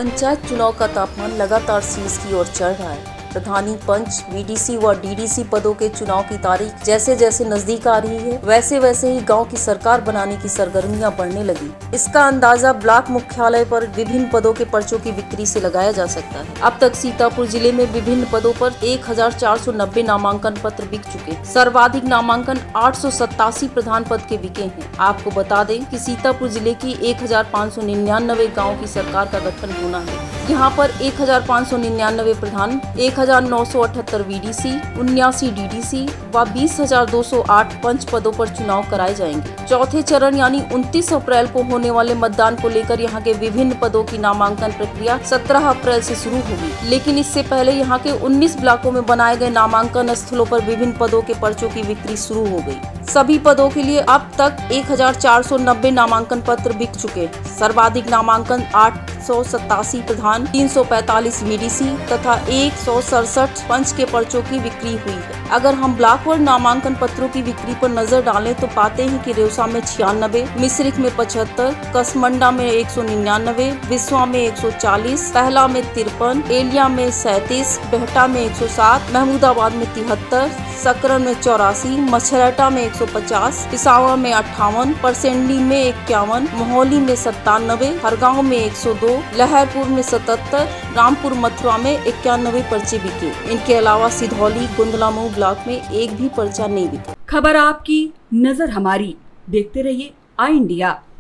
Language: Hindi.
पंचायत चुनाव का तापमान लगातार शीर्ष की ओर चढ़ रहा है। प्रधानी, पंच, बीडीसी व डीडीसी पदों के चुनाव की तारीख जैसे जैसे नजदीक आ रही है, वैसे वैसे ही गांव की सरकार बनाने की सरगर्मियां बढ़ने लगी। इसका अंदाजा ब्लॉक मुख्यालय पर विभिन्न पदों के पर्चों की बिक्री से लगाया जा सकता है। अब तक सीतापुर जिले में विभिन्न पदों पर 1490 नामांकन पत्र बिक चुके। सर्वाधिक नामांकन 887 प्रधान पद के बिके हैं। आपको बता दें कि सीतापुर जिले की 1599 गाँव की सरकार का गठन होना है। यहाँ पर 1599 प्रधान, 1978 बीडीसी, 79 डीडीसी व 20,208 पंच पदों पर चुनाव कराए जाएंगे। चौथे चरण यानी 29 अप्रैल को होने वाले मतदान को लेकर यहाँ के विभिन्न पदों की नामांकन प्रक्रिया 17 अप्रैल से शुरू होगी। लेकिन इससे पहले यहाँ के 19 ब्लॉकों में बनाए गए नामांकन स्थलों पर विभिन्न पदों के पर्चों की बिक्री शुरू हो गई। सभी पदों के लिए अब तक 1490 नामांकन पत्र बिक चुके। सर्वाधिक नामांकन 887 प्रधान, 345 बीडीसी तथा 167 पंच के पर्चों की बिक्री हुई है। अगर हम ब्लॉकवार नामांकन पत्रों की बिक्री पर नजर डालें तो पाते हैं कि रेवसा में 96, मिश्रिख में 75, कसमंडा में 199, बिस्वा में 140, पहला में 53, एलिया में 37, बेहटा में 107, महमूदाबाद में 73, सकरन में 84, मछरटा में 150, पिसावा में 58, परसेंडी में 51, मोहली में 97, हरगांव में 102, लहरपुर में 77, रामपुर मथुरा में 91 पर्चे बिके। इनके अलावा सिधौली, गुंदलामऊ ब्लॉक में एक भी पर्चा नहीं बिका। खबर आपकी, नजर हमारी। देखते रहिए आई इंडिया।